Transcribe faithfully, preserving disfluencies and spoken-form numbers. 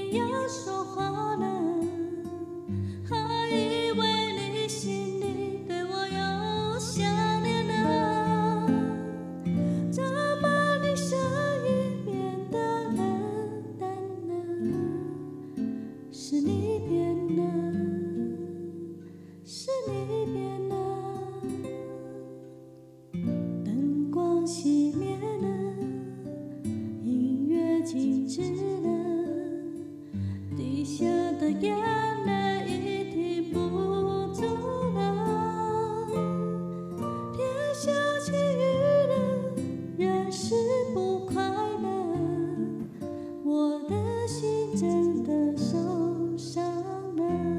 你要说话了，还以为你心里对我有想念呢，怎么你声音变得冷淡了？是你变了，是你变了。灯光熄灭了，音乐静止了，滴下的眼泪已停不住了。天下起雨了，人是不快乐，我的心真的受伤了。